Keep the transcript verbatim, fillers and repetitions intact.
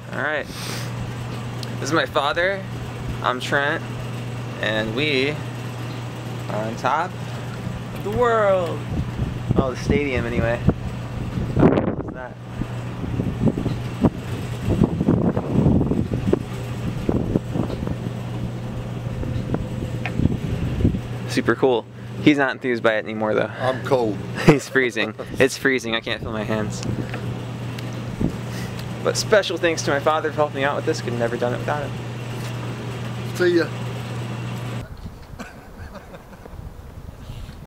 Alright. This is my father. I'm Trent. And we are on top of the world. Oh, the stadium anyway. How cool is that? Super cool. He's not enthused by it anymore though. I'm cold. He's freezing. It's freezing. I can't feel my hands. But special thanks to my father for helping me out with this. Could have never done it without him. See ya.